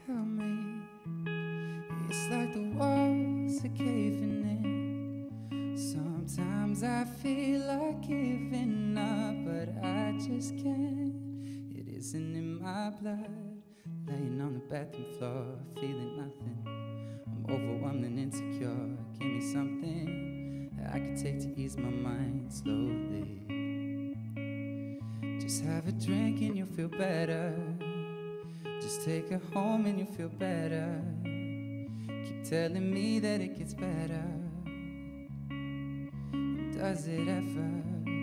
Help me. It's like the walls are caving in. Sometimes I feel like giving up, but I just can't. It isn't in my blood. Laying on the bathroom floor, feeling nothing. I'm overwhelmed and insecure. Give me something that I could take to ease my mind slowly. Just have a drink and you'll feel better. Just take her home and you'll feel better. Keep telling me that it gets better. Does it ever?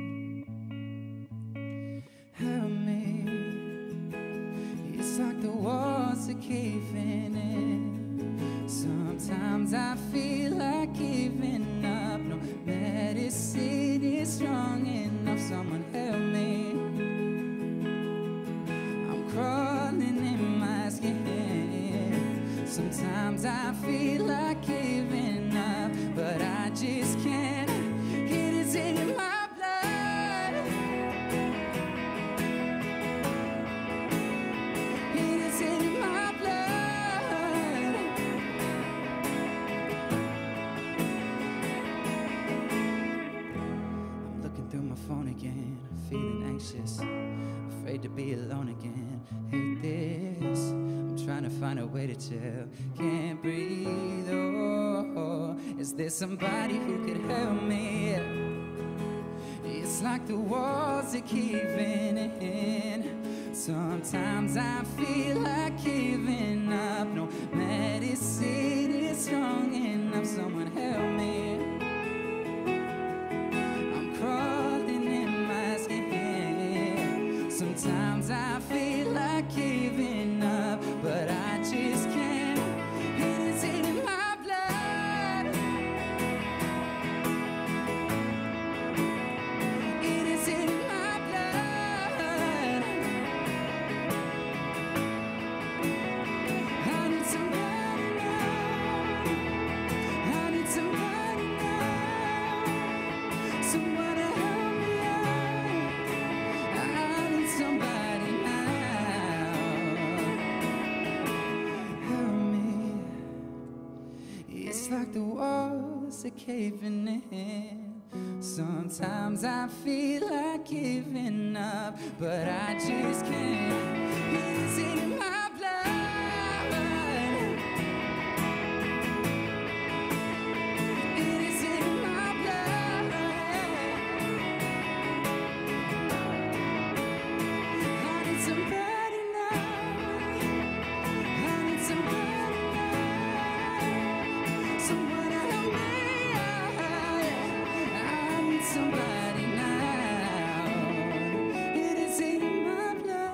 Help me. It's like the walls are caving in. Sometimes I feel like giving up. No medicine is strong enough. Someone help me. I'm crawling in my skin. Sometimes I feel like giving up, but I just can't. It is in my blood. It is in my blood. I'm looking through my phone again, feeling anxious, afraid to be alone again. Hate this. I'm trying to find a way to chill. Can't breathe. Oh, is there somebody who could help me? It's like the walls are caving in. Sometimes I feel like giving up. No medicine is strong enough. Someone help me. I'm crawling in my skin. Sometimes I feel like giving up, but I just can't. It is in my blood. It is in my blood. I need somebody now. I need somebody now. Someone to help me out. I need somebody now. Help me. It's like the walls are caving in. Sometimes I feel like giving up, but I just can't. It is in my blood. It is in my blood. I need somebody now. I need somebody now. Someone to help me out. I need somebody now. It is in my blood.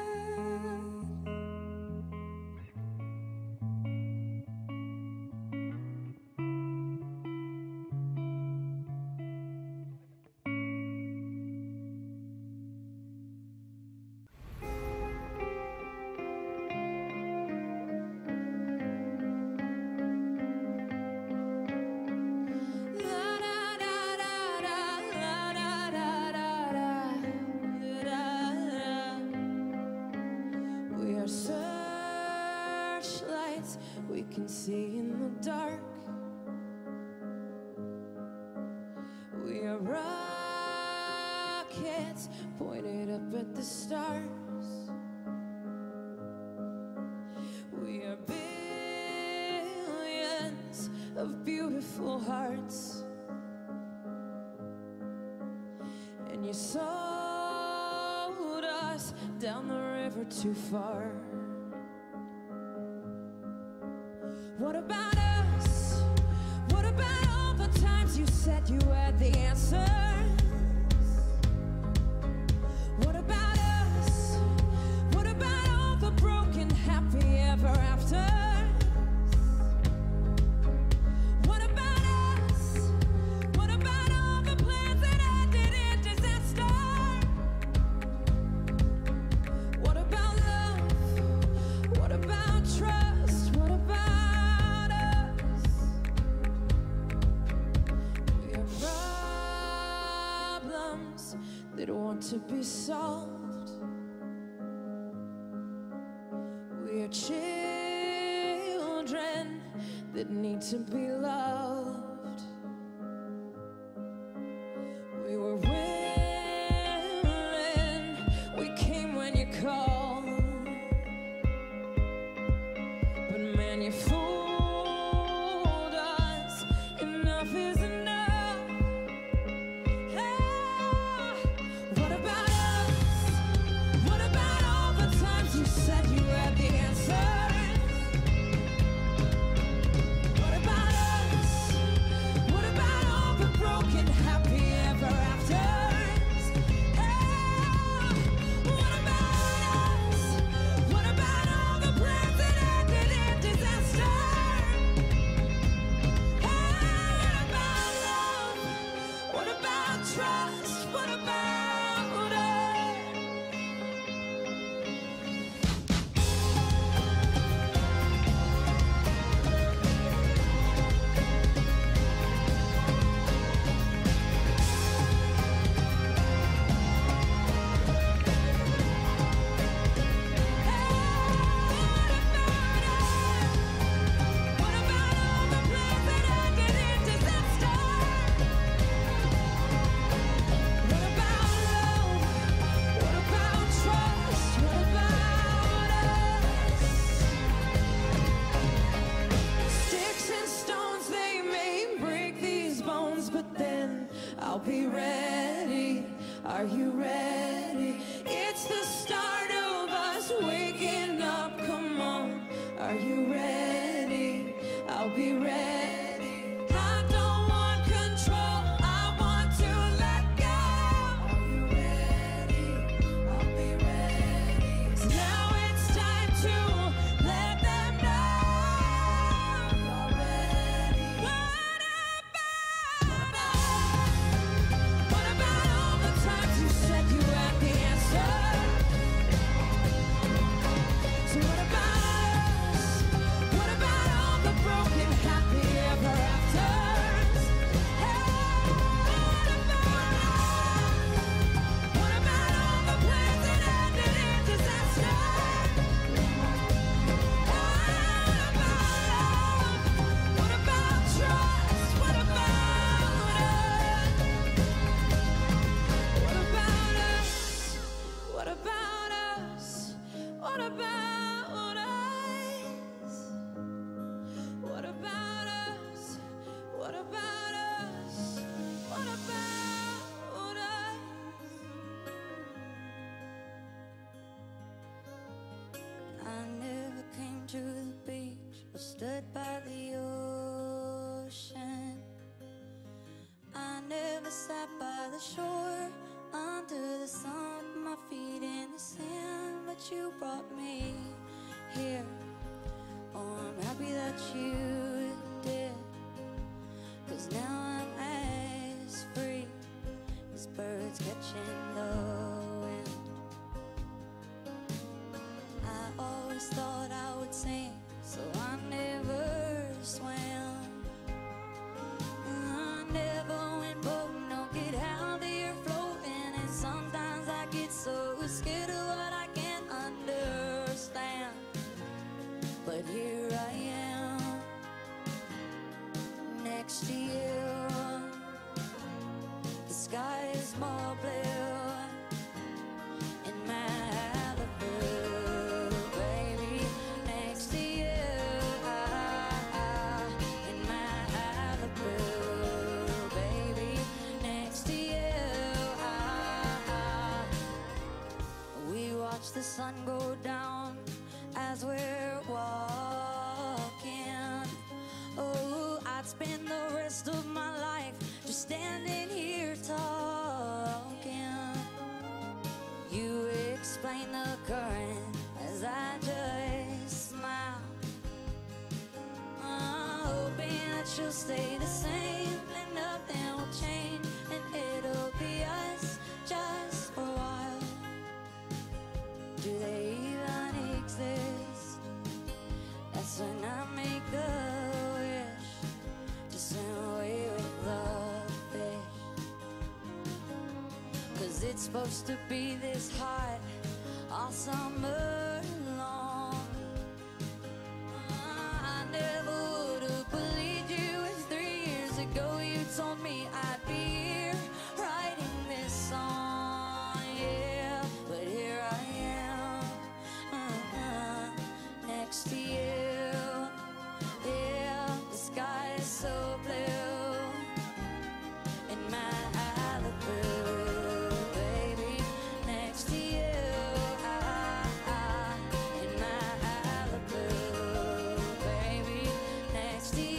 We are searchlights we can see in the dark. We are rockets pointed up at the stars. We are billions of beautiful hearts. And you sold us down the river too far. What about us? What about all the times you said you had the answers? What about us? What about all the broken happy ever after? What about us? What about all the plans that ended in disaster? What about love? What about trust? What about us? We have problems that want to be solved. We are children that need to be loved. We were willing, we came when you called, but man, you fooled us. Enough is enough. Ah, what about us? What about all the times you said you had the answer? What about us? What about all the broken happy ever afters? Ah, what about us? What about all the plans that ended in disaster? Ah, what about love? What about trust? What about us? What about all the plans that ended in disaster? What about love? What about trust? What about us? Sticks and stones, they may break these bones, but then I'll be ready. Are you ready? It's the start of us waking up. Come on, are you ready? I'll be ready. I don't want control, I want to let go. Are you ready? I'll be ready. Now it's time to let them know you're ready. What about all the times you said you had the answer? So what about us? What about all the broken happy ever afters? Hey, what about all the plans that ended in disaster? What about love? What about trust? What about us? What about us? What about us? What about us? What about us? What about us? What about us? I never came to the beach or stood by the ocean. I never sat by the shore under the sun, put my feet in the sand, but you brought me here. Oh, I'm happy that you did, 'cause now I'm as free as birds catching the wind. I always thought I would sing, so I never swam. I never went boating, don't get out there floating, and sometimes I get so scared of what I can't understand. But here I am, next to you. The sky is more blue in Malibu, baby. Next to you, in Malibu, baby. Next to you, we watch the sun go down as we're walking. Oh, I'd spend the rest of my life just standing here talking. You explain the current as I just smile, hoping that you'll stay the same and nothing will change, and it'll be us just for a while. Do they even exist? That's when I make a wish to swim away with the fish. 'Cause it's supposed to be this hot all summer long. I never would have next to you. Yeah, the sky is so blue in Malibu, baby, next to you. In Malibu, baby, next to you.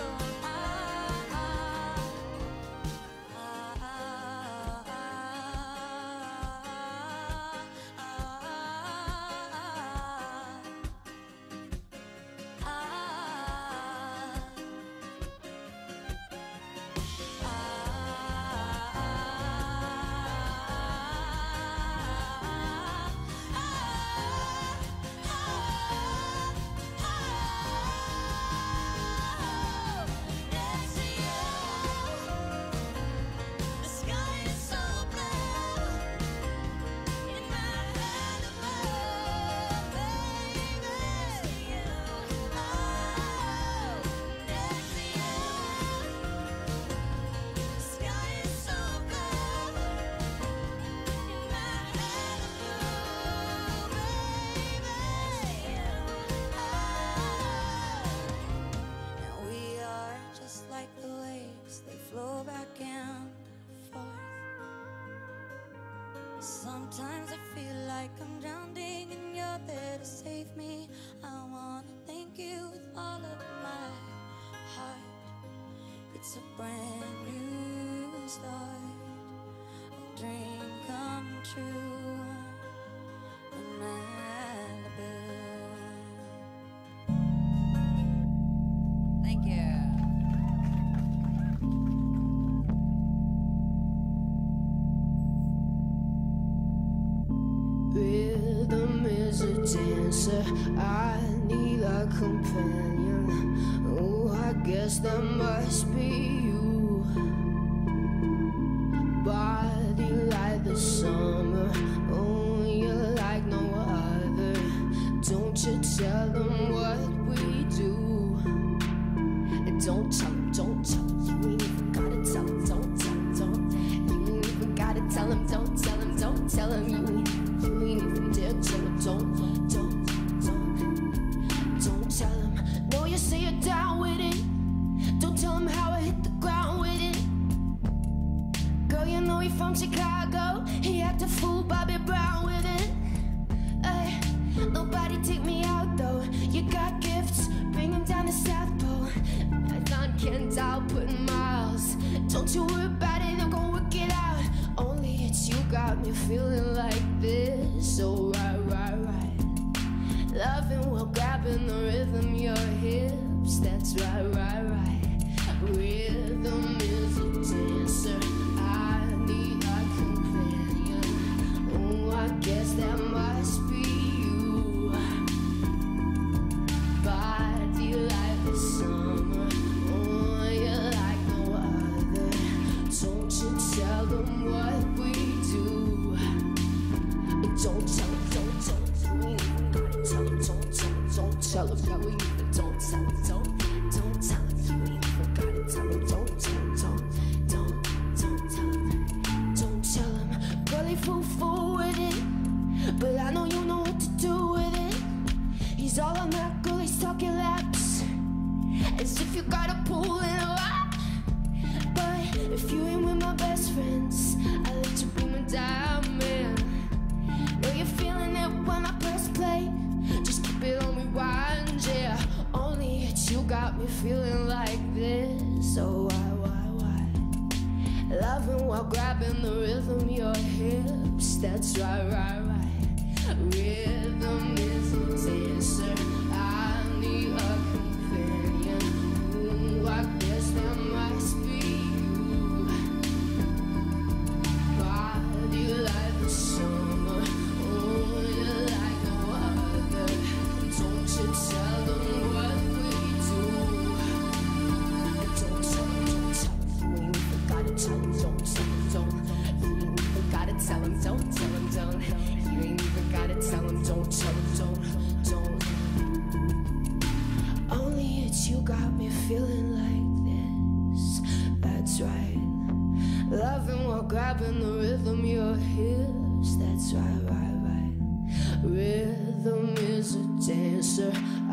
Sometimes I feel like I'm drowning and you're there to save me. I wanna thank you with all of my heart. It's a brand new start, a dream come true in Malibu. Thank you. Rhythm is a dancer, I need a companion. Oh, I guess that must be you. Body like the summer, oh, you're like no other. Don't you tell them what we do. And don't tell them, don't tell them. You ain't even gotta tell them, don't tell them, don't. You ain't even gotta tell them, don't tell them, don't tell them. You ain't even dare tell them, don't tell them. No, you say you're down with it. Don't tell them how I hit the ground with it. Girl, you know he from Chicago. He act a fool, Bobby Brown with it. Ay, nobody take me out though. You got gifts, bring them down to South Pole. Marathon can't output miles. Don't you worry about it, I'm gonna work it out. Only it's you got me feeling like this. So right. Loving while grabbing the rhythm, your hips. That's right. Rhythm is a dancer, I need a companion. Oh, I guess that must be you. Body like the summer, oh, you're like no other. Don't you tell them what we do. Don't tell them, don't tell them. You ain't even gotta tell them, don't tell them, don't tell them. You ain't even, don't tell them, don't tell them. You ain't even gotta tell them, don't tell them, don't tell them. Don't tell them. Girl, they fool with it, but I know you know what to do with it. He's all on that girl, he's talking laps, as if you got a pool in a lap. But if you ain't with my best friends, I let you be my diamond. Know you're feeling it when I press play. Just keep it on rewind, yeah. Only it's you got me feeling like this. So why? Loving while grabbing the rhythm, your hips. That's right. Rhythm is a dancer, I need a companion. Ooh, I guess that must be you. Body like the summer, oh, you're like no other. Don't you tell them what we do. Don't tell them. You ain't even gotta tell them, don't tell them, don't. You ain't even gotta tell them, don't tell them, don't. You ain't even gotta tell them, don't tell them, don't. Only it's you got me feeling like this. That's right. Loving while grabbing the rhythm, your hips. That's right. Rhythm is a dancer,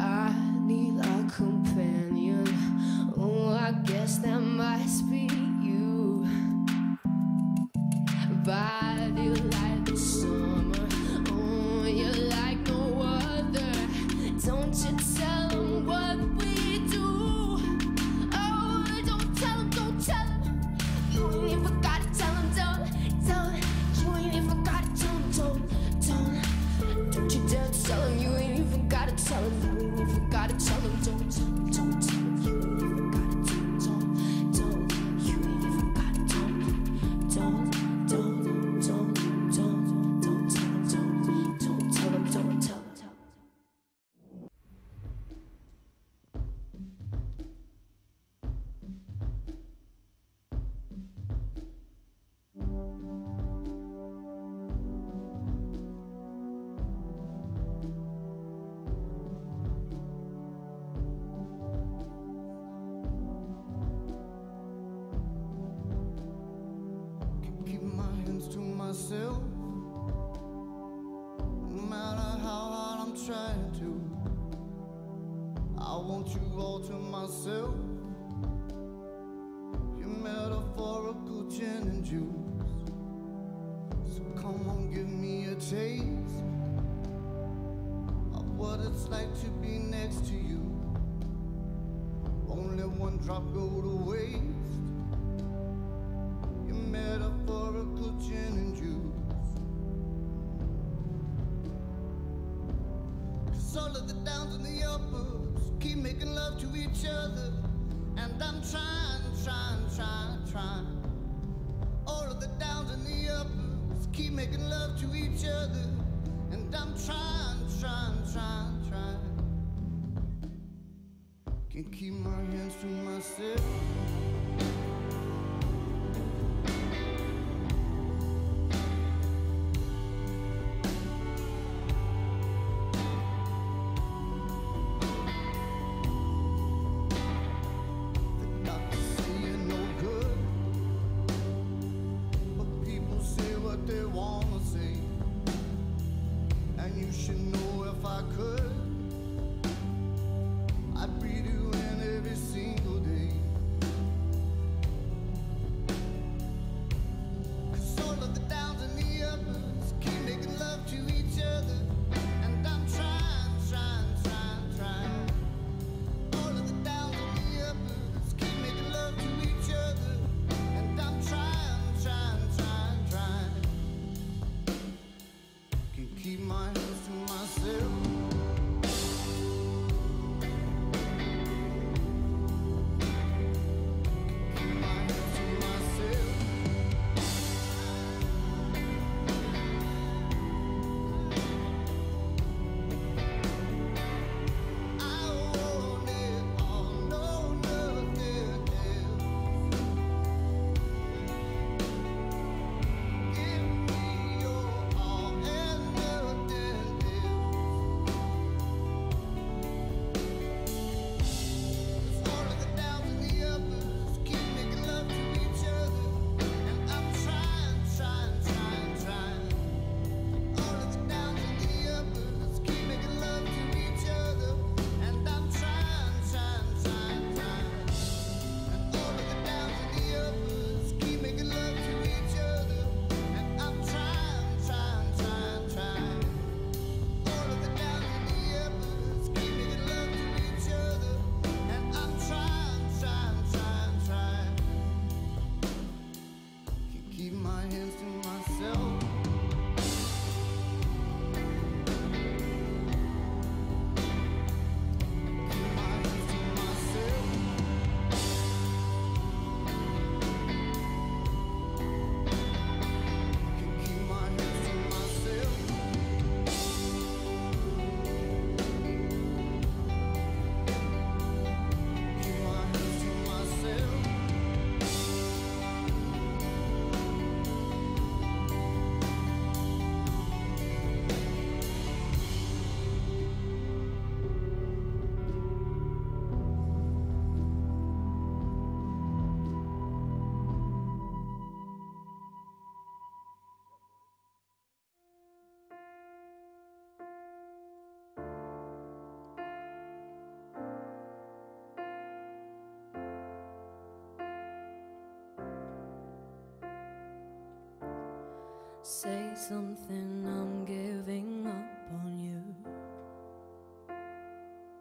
you tell them what we do? Oh, don't tell them, don't tell them. You ain't even gotta tell them, don't. You ain't even gotta tell them, don't you dare tell them. You ain't even gotta tell them. You ain't even gotta tell them, don't tell them. You ain't even gotta tell them, don't. You ain't even gotta tell them, don't tell them, don't tell them. Keep my hands to myself, no matter how hard I'm trying to. I want you all to myself, your metaphorical gin and juice. So come on, give me a taste of what it's like to be next to you. Only one drop go to waste, your metaphorical gin and juice. 'Cause all of the downs and the uppers keep making love to each other, and I'm trying. All of the downs and the uppers keep making love to each other, and I'm trying. Can't keep my hands to myself. They wanna say, and you should know if I could, I'd breathe you in every single day. 'Cause all of the downs and the uppers keep making love to each other, and I'm trying. All of the downs and the uppers keep making love to each other, and I'm trying. Keep my hands to myself. Keep my hands to myself. I want it all, no, nothing else. Give me your all and nothing else. 'Cause all of the downs and the uppers keep making love to each other, and I'm trying. All of the downs and the uppers keep making love to each other, and I'm trying. And all of the downs and the uppers keep making love to each other, and I'm trying. All of the downs and the uppers keep making love to each other, and I'm trying. Can't keep my hands to myself. Keep my hands to myself. Can't keep my hands to myself. Keep my hands to myself. Say something, I'm giving up on you.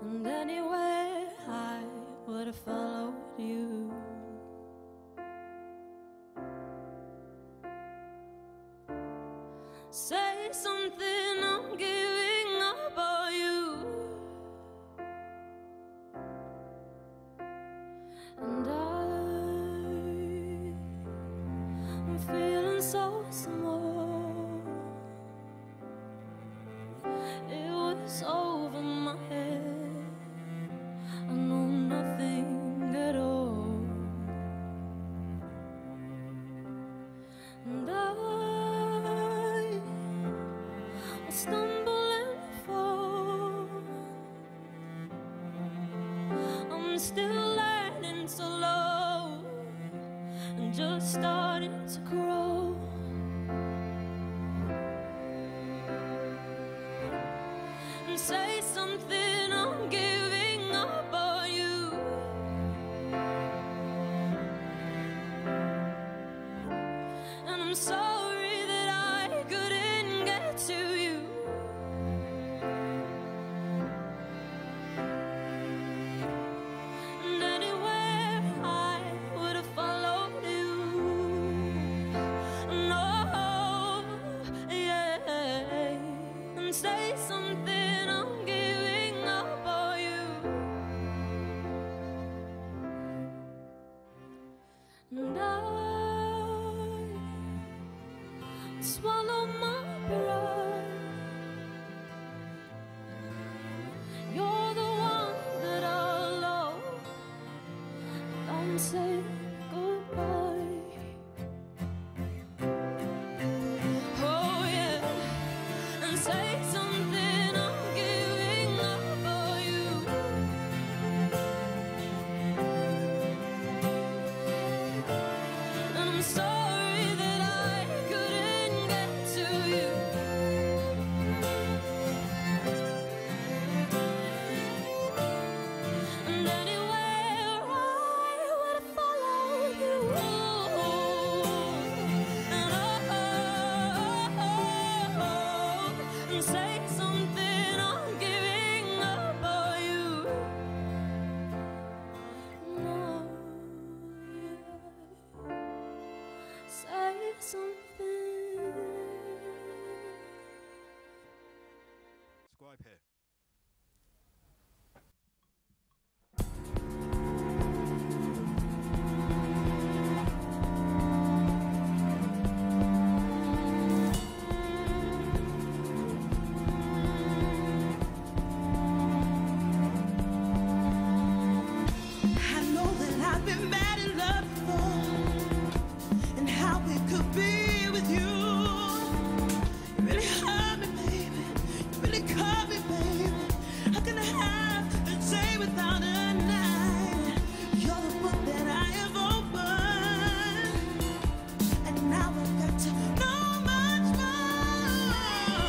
And anywhere I would have followed you. Say something, I'm giving up on you. And I'm feeling so small. It was over my head. I know nothing at all. And I stumble and fall. I'm still learning to love and just starting to grow. And say something, I'm giving up on you. And I'm sorry that I couldn't get to you. And anywhere I would have followed you. No, yeah. And say something, I'm giving up on you. And I swallow my pride. You're the one that I love. I'm saying goodbye. Oh yeah, and say something, I'm giving up on you. And I'm sorry that I couldn't get to you. And anywhere I would have followed you. And say something, I'm giving up on you. No, say something. Scribe here. I know that I've been bad in love before, and how it could be with you. You really hurt me, baby. You really cut me, baby. How can I have a day without a night? You're the book that I have opened, and now I've got to know much more.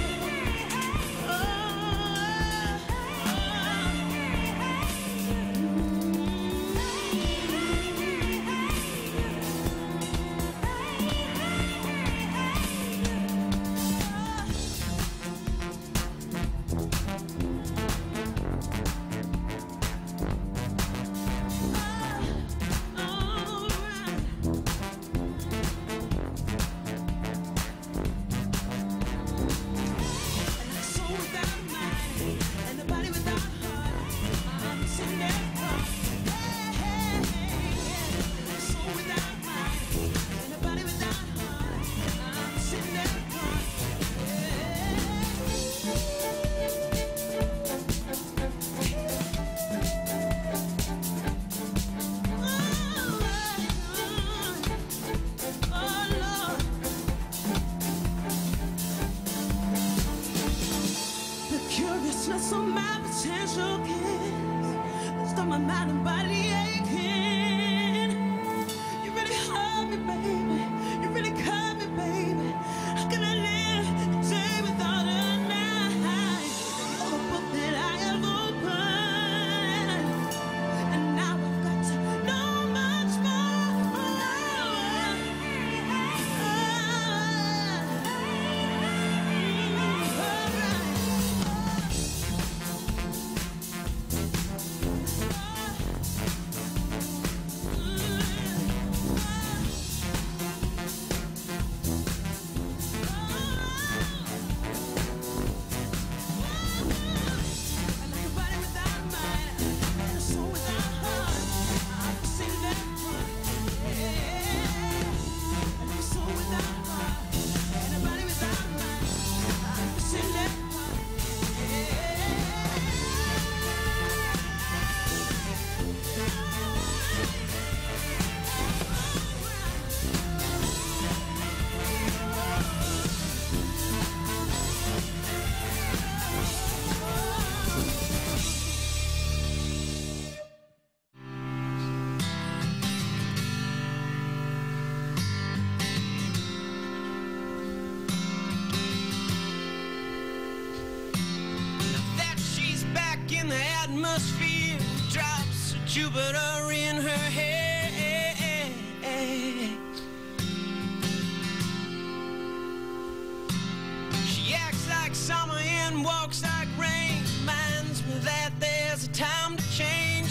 Soul without mind and a body without heart. I'm sitting there caught. Soul without mind and a body without heart. I'm sitting there caught. Oh Lord. The curiousness of my potential kiss got my mind and body aching. You really hurt me, baby. You really cut me, baby. How can I live a day without a night? You're the book that I have opened, and now I've got to know much more. atmosphere drops Jupiter in her head. She acts like summer and walks like rain. Reminds me that there's a time to change.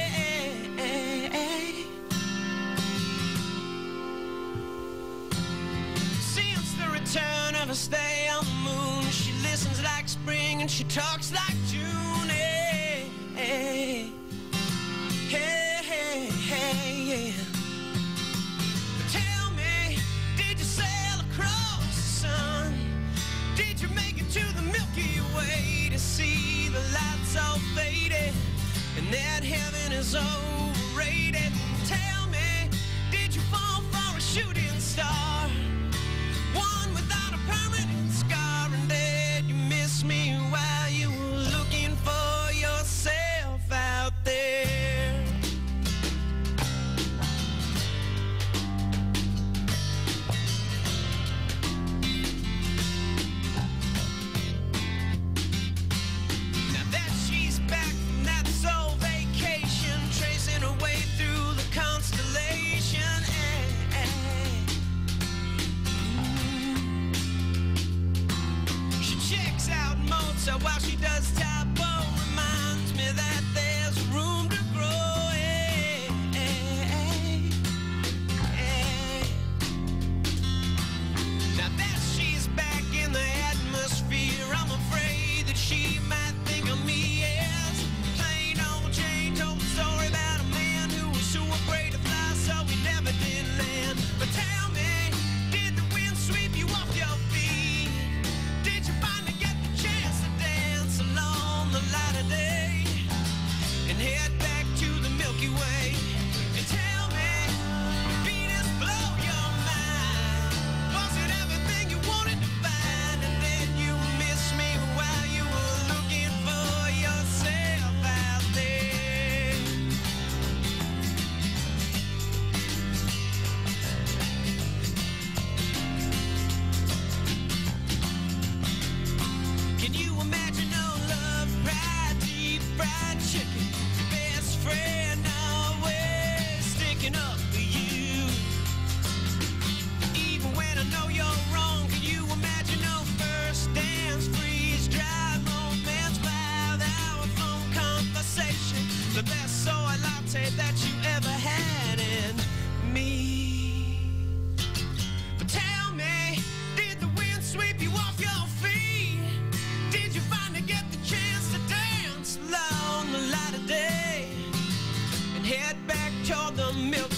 Since the return of her stay on the moon, she listens like spring and she talks like June. Hey, hey, hey, hey, hey, yeah. But tell me, did you sail across the sun? Did you make it to the Milky Way to see the lights all faded and that heaven is overrated? Tell me, did you fall for a shooting star? One without a permanent scar, and did you miss me while you were looking for yourself out there? Now that she's back from that soul vacation, tracing her way through the constellation. She checks out Mozart while she does Tapo. Reminds me that there's room to grow. Now that she's back in the atmosphere, I'm afraid that she might think of me as plain old Jane. Told a story about a man who was so afraid to fly, so he never did land. But tell me, did the wind sweep you off your feet? Did you finally get the chance to dance along the light of day and head back to the Milky Way? And tell me, did Venus blow your mind? Was it everything you wanted to find? And then you miss me while you were looking for yourself out there. Can you imagine no love, pride, deep fried chicken? Your best friend always sticking up for you. Even when I know you're wrong, can you imagine no first dance, freeze, dry romance, 5-hour phone conversation? The best soy latte that you ever had, and me. But tell me, did the wind sweep you off your feet? Did you finally get the chance to dance along the light of day and head back toward the Milky